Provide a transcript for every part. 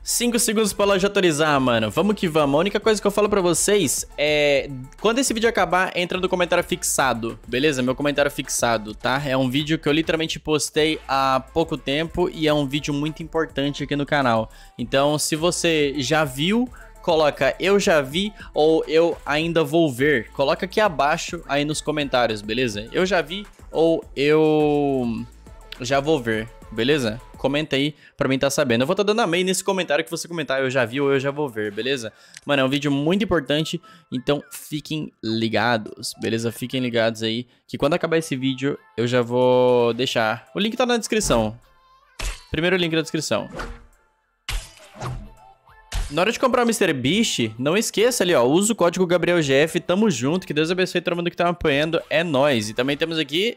5 segundos pra loja atualizar, mano. Vamos que vamos. A única coisa que eu falo pra vocês é... Quando esse vídeo acabar, entra no comentário fixado, beleza? Meu comentário fixado, tá? É um vídeo que eu literalmente postei há pouco tempo e é um vídeo muito importante aqui no canal. Então, se você já viu, coloca eu já vi ou eu ainda vou ver. Coloca aqui abaixo aí nos comentários, beleza? Eu já vi ou eu já vou ver, beleza? Comenta aí pra mim tá sabendo. Eu vou tá dando amém nesse comentário que você comentar eu já vi ou eu já vou ver, beleza? Mano, é um vídeo muito importante, então fiquem ligados, beleza? Fiquem ligados aí, que quando acabar esse vídeo eu já vou deixar. O link tá na descrição. Primeiro link da descrição. Na hora de comprar o MrBeast, não esqueça ali, ó, usa o código GabrielGF, tamo junto, que Deus abençoe todo mundo que tá me apoiando, é nóis. E também temos aqui...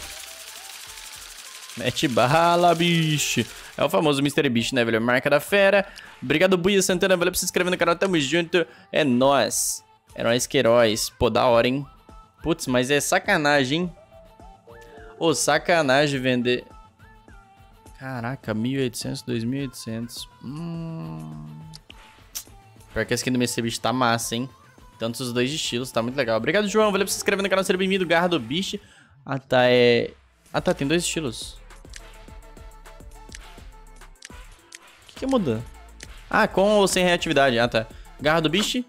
Mete bala, bicho. É o famoso MrBeast, né, velho? Marca da fera. Obrigado, Buia Santana. Valeu por se inscrever no canal. Tamo junto. É nóis. É nóis que heróis. Pô, da hora, hein? Putz, mas é sacanagem, hein? Ô, sacanagem vender... Caraca, 1.800, 2.800. Pior que a skin do MrBeast tá massa, hein? Tanto os dois estilos, tá muito legal. Obrigado, João. Valeu por se inscrever no canal. Seja bem-vindo. Garra do Beast. Ah, tá, é... Ah, tá, tem dois estilos. O que muda? Ah, com ou sem reatividade. Ah, tá. Garra do Beast.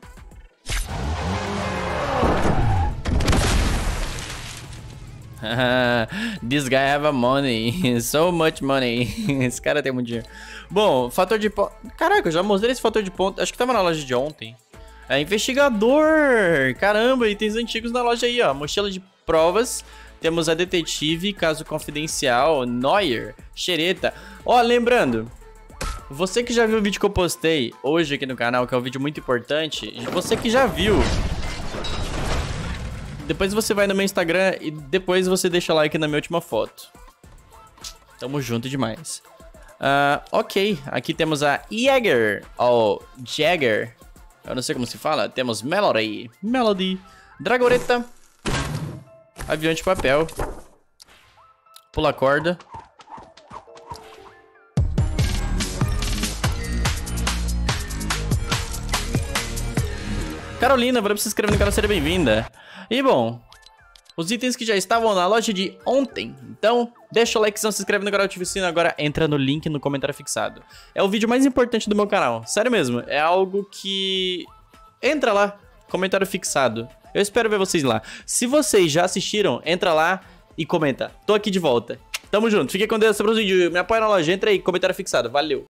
This guy have a money. So much money. Esse cara tem muito dinheiro. Bom, fator de ponto. Caraca, eu já mostrei esse fator de ponto. Acho que tava na loja de ontem. É investigador. Caramba, itens antigos na loja aí, ó. Mochila de provas. Temos a detetive, caso confidencial, Neuer, xereta. Ó, lembrando, você que já viu o vídeo que eu postei hoje aqui no canal, que é um vídeo muito importante, você que já viu, depois você vai no meu Instagram e depois você deixa like na minha última foto. Tamo junto demais. Ok, aqui temos a Jäger, ou Jagger, eu não sei como se fala. Temos Melody, Dragoreta, avião de papel, pula corda, Carolina, valeu por se inscrever no canal, seja bem-vinda. E bom, os itens que já estavam na loja de ontem. Então, deixa o likezão, se inscreve no canal, ativa o sino, agora entra no link no comentário fixado. É o vídeo mais importante do meu canal, sério mesmo. É algo que... Entra lá, comentário fixado. Eu espero ver vocês lá. Se vocês já assistiram, entra lá e comenta. Tô aqui de volta. Tamo junto. Fique com Deus, sobre os vídeos. Me apoia na loja. Entra aí, comentário fixado. Valeu.